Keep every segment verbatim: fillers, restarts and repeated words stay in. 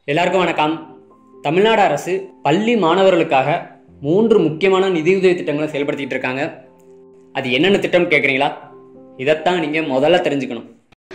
எல்லாருக்கும் வணக்கம். தமிழ்நாடு அரசு பள்ளி மாணவர்களுக்காக மூன்று முக்கியமான நிதியுதவி திட்டங்களை செயல்படுத்திட்டு இருக்காங்க. அது என்னென்ன திட்டம் கேட்குறீங்களா? இதைத்தான் நீங்க முதல்ல தெரிஞ்சுக்கணும்.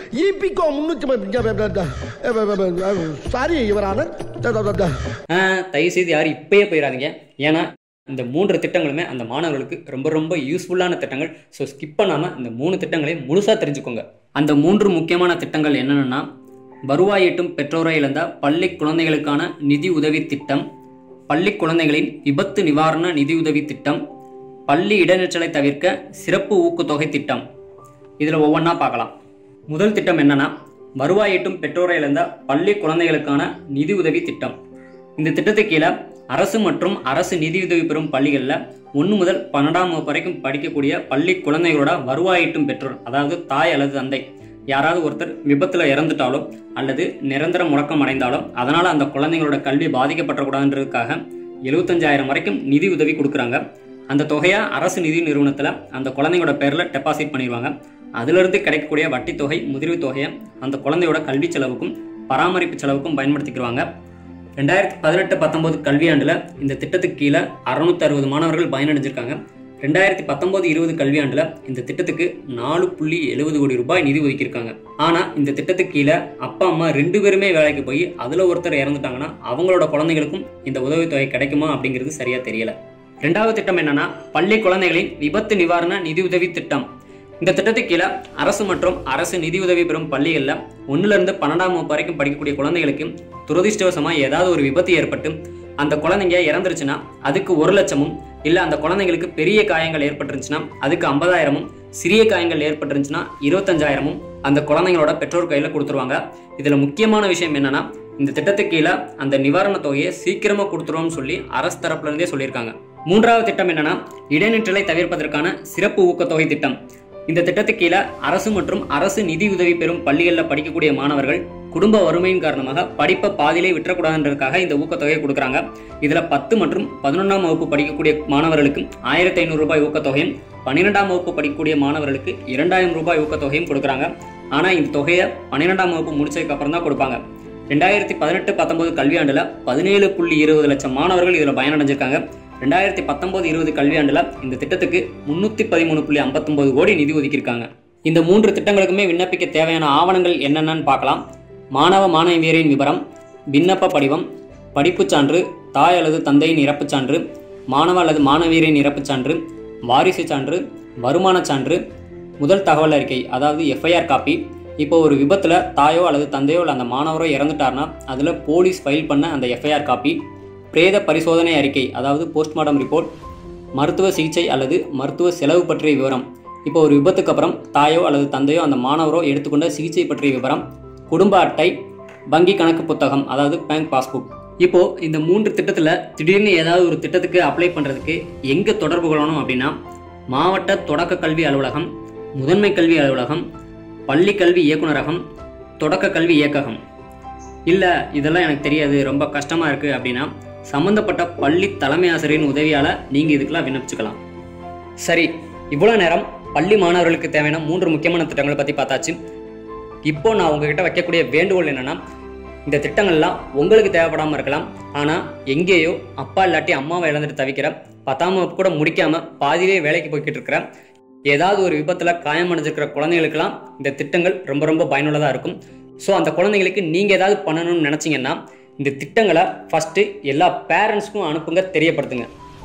தயவு செய்து யாரும் இப்பயே போயிடாதீங்க. ஏன்னா இந்த மூன்று திட்டங்களுமே அந்த மாணவர்களுக்கு ரொம்ப ரொம்ப யூஸ்ஃபுல்லான திட்டங்கள். ஸோ ஸ்கிப் பண்ணாமல் இந்த மூணு திட்டங்களையும் முழுசாக தெரிஞ்சுக்கோங்க. அந்த மூன்று முக்கியமான திட்டங்கள் என்னென்னா, வருவாய் ஈட்டும் பெற்றோரை இழந்த பள்ளி குழந்தைகளுக்கான நிதி உதவி திட்டம், பள்ளி குழந்தைகளின் விபத்து நிவாரண நிதியுதவி திட்டம், பள்ளி இடைநிற்றலை தவிர்க்க சிறப்பு ஊக்கத்தொகை திட்டம். இதில் ஒவ்வொன்றா பார்க்கலாம். முதல் திட்டம் என்னன்னா, வருவாய் ஈட்டும் பெற்றோரை இழந்த பள்ளி குழந்தைகளுக்கான நிதி உதவி திட்டம். இந்த திட்டத்துக்கு கீழே அரசு மற்றும் அரசு நிதியுதவி பெறும் பள்ளிகளில் ஒன்று முதல் பன்னெண்டாம் வகுப்பு வரைக்கும் படிக்கக்கூடிய பள்ளி குழந்தைகளோட வருவாய் ஈட்டும் பெற்றோர், அதாவது தாய் அல்லது தந்தை, யாராவது ஒருத்தர் விபத்தில் இறந்துட்டாலோ அல்லது நிரந்தர முடக்கம் அடைந்தாலோ அதனால் அந்த குழந்தைங்களோட கல்வி பாதிக்கப்படக்கூடாதுன்றதுக்காக எழுபத்தஞ்சாயிரம் வரைக்கும் நிதி உதவி கொடுக்குறாங்க. அந்த தொகையை அரசு நிதி நிறுவனத்தில் அந்த குழந்தைங்களோட பேரில் டெபாசிட் பண்ணிடுவாங்க. அதிலிருந்து கிடைக்கக்கூடிய வட்டி தொகை, முதிர்வு தொகையை அந்த குழந்தையோட கல்வி செலவுக்கும் பராமரிப்பு செலவுக்கும் பயன்படுத்திக்கிறாங்க. ரெண்டாயிரத்தி பதினெட்டு பத்தொன்பது கல்வியாண்டில் இந்த திட்டத்துக்கு கீழே அறுநூத்தி அறுபது மாணவர்கள் பயனடைஞ்சிருக்காங்க. ரெண்டாயிரத்தி பத்தொன்பது இருபது கல்வியாண்டில் இந்த திட்டத்துக்கு நாலு புள்ளி எழுபது கோடி ரூபாய் நிதி ஒதுக்கியிருக்காங்க. ஆனால் இந்த திட்டத்துக்கு கீழே அப்பா அம்மா ரெண்டு பேருமே வேலைக்கு போய் அதில் ஒருத்தர் இறந்துட்டாங்கன்னா அவங்களோட குழந்தைகளுக்கும் இந்த உதவித்தொகை கிடைக்குமா அப்படிங்கிறது சரியா தெரியல. ரெண்டாவது திட்டம் என்னன்னா, பள்ளி குழந்தைகளின் விபத்து நிவாரண நிதியுதவி திட்டம். இந்த திட்டத்துக்கு கீழே அரசு மற்றும் அரசு நிதியுதவி பெறும் பள்ளிகளில் ஒன்னுல இருந்து பன்னெண்டாம் வகுப்பு வரைக்கும் படிக்கக்கூடிய குழந்தைகளுக்கு துரதிருஷ்டவசமா ஏதாவது ஒரு விபத்து ஏற்பட்டு அந்த குழந்தைங்க இறந்துருச்சுன்னா அதுக்கு ஒரு லட்சமும், இல்லை அந்த குழந்தைங்களுக்கு பெரிய காயங்கள் ஏற்பட்டுருந்துச்சுன்னா அதுக்கு ஐம்பதாயிரமும், சிறிய காயங்கள் ஏற்பட்டுருந்துச்சுன்னா இருபத்தஞ்சாயிரமும் அந்த குழந்தைங்களோட பெற்றோர் கையில் கொடுத்துருவாங்க. இதில் முக்கியமான விஷயம் என்னன்னா, இந்த திட்டத்துக்கு கீழே அந்த நிவாரண தொகையை சீக்கிரமாக கொடுத்துருவோம்னு சொல்லி அரசு தரப்புல இருந்தே சொல்லியிருக்காங்க. மூன்றாவது திட்டம் என்னன்னா, இடைநிற்றலை தவிர்ப்பதற்கான சிறப்பு ஊக்கத்தொகை திட்டம். இந்த திட்டத்துக்கு கீழே அரசு மற்றும் அரசு நிதி உதவி பெறும் பள்ளிகளில் படிக்கக்கூடிய மாணவர்கள் குடும்ப வறுமையின் காரணமாக படிப்பை பாதியிலே விட்டுறக்கூடாதுன்றதுக்காக இந்த ஊக்கத்தொகையை கொடுக்குறாங்க. இதில் பத்து மற்றும் பதினொன்றாம் வகுப்பு படிக்கக்கூடிய மாணவர்களுக்கு ஆயிரத்தி ஐநூறு ரூபாய் ஊக்கத்தொகையும், பன்னிரெண்டாம் வகுப்பு படிக்கக்கூடிய மாணவர்களுக்கு இரண்டாயிரம் ரூபாய் ஊக்கத்தொகையும் கொடுக்குறாங்க. ஆனால் இந்த தொகையை பன்னிரெண்டாம் வகுப்பு முடிச்சதுக்கு அப்புறம் தான் கொடுப்பாங்க. ரெண்டாயிரத்தி பதினெட்டு பத்தொன்பது கல்வியாண்டில் பதினேழு புள்ளி இருபது லட்சம் மாணவர்கள் இதில் பயனடைஞ்சிருக்காங்க. ரெண்டாயிரத்தி பத்தொன்பது இருபது கல்வியாண்டில் இந்த திட்டத்துக்கு முன்னூற்றி பதிமூணு புள்ளி ஐம்பத்தொம்பது கோடி நிதி ஒதுக்கியிருக்காங்க. இந்த மூன்று திட்டங்களுக்குமே விண்ணப்பிக்க தேவையான ஆவணங்கள் என்னென்னு பார்க்கலாம். மாணவ மாணவியரின் விவரம், விண்ணப்ப படிவம், படிப்புச் சான்று, தாய் அல்லது தந்தையின் இறப்புச் சான்று, மாணவ அல்லது மாணவியரின் இறப்புச் சான்று, வாரிசு சான்று, வருமான சான்று, முதல் தகவல் அறிக்கை அதாவது எஃப்ஐஆர் காப்பி. இப்போ ஒரு விபத்தில் தாயோ அல்லது தந்தையோ இல்லை அந்த மாணவரோ இறந்துட்டார்னா அதில் போலீஸ் ஃபைல் பண்ண அந்த எஃப்ஐஆர் காப்பி, பிரேத பரிசோதனை அறிக்கை அதாவது போஸ்ட்மார்ட்டம் ரிப்போர்ட், மருத்துவ சிகிச்சை அல்லது மருத்துவ செலவு பற்றிய விவரம். இப்போ ஒரு விபத்துக்கு அப்புறம் தாயோ அல்லது தந்தையோ அந்த மாணவரோ எடுத்துக்கொண்ட சிகிச்சை பற்றிய விவரம், குடும்ப அட்டை, வங்கி கணக்கு புத்தகம் அதாவது பேங்க் பாஸ்புக். இப்போ இந்த மூன்று திட்டத்தில் திடீர்னு ஏதாவது ஒரு திட்டத்துக்கு அப்ளை பண்ணுறதுக்கு எங்கே தொடர்பு கொள்ளணும் அப்படின்னா, மாவட்ட தொடக்க கல்வி அலுவலகம், முதன்மை கல்வி அலுவலகம், பள்ளி கல்வி இயக்குநரகம், தொடக்க கல்வி இயக்ககம். இல்லை இதெல்லாம் எனக்கு தெரியாது, ரொம்ப கஷ்டமாக இருக்குது அப்படின்னா சம்மந்தப்பட்ட பள்ளி தலைமை ஆசிரியரின் உதவியால் நீங்கள் இதுக்கெல்லாம் விண்ணப்பிச்சுக்கலாம். சரி, இவ்வளோ நேரம் பள்ளி மாணவர்களுக்கு தேவையான மூன்று முக்கியமான திட்டங்களை பற்றி பார்த்தாச்சு. இப்போ நான் உங்ககிட்ட வைக்கக்கூடிய வேண்டுகோள் என்னென்னா, இந்த திட்டங்கள்லாம் உங்களுக்கு தேவைப்படாமல் இருக்கலாம். ஆனால் எங்கேயோ அப்பா இல்லாட்டி அம்மாவை இழந்துட்டு தவிக்கிற, பத்தாம் வகுப்பு கூட முடிக்காமல் பாதியிலே வேலைக்கு போய்கிட்டு இருக்கிற, ஏதாவது ஒரு விபத்தில் காயமடைஞ்சிருக்கிற குழந்தைகளுக்கெல்லாம் இந்த திட்டங்கள் ரொம்ப ரொம்ப பயனுள்ளதாக இருக்கும். ஸோ அந்த குழந்தைங்களுக்கு நீங்கள் ஏதாவது பண்ணணும்னு நினச்சிங்கன்னா இந்த திட்டங்களை ஃபஸ்ட்டு எல்லா பேரண்ட்ஸ்க்கும் அனுப்புங்க, தெரியப்படுத்துங்க.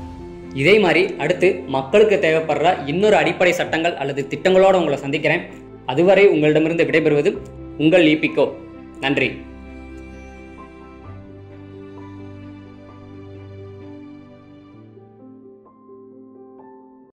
இதே மாதிரி அடுத்து மக்களுக்கு தேவைப்படுற இன்னொரு அடிப்படை சட்டங்கள் அல்லது திட்டங்களோடு உங்களை சந்திக்கிறேன். அதுவரை உங்களிடமிருந்து விடைபெறுவது உங்கள் ஈபிகோ. நன்றி.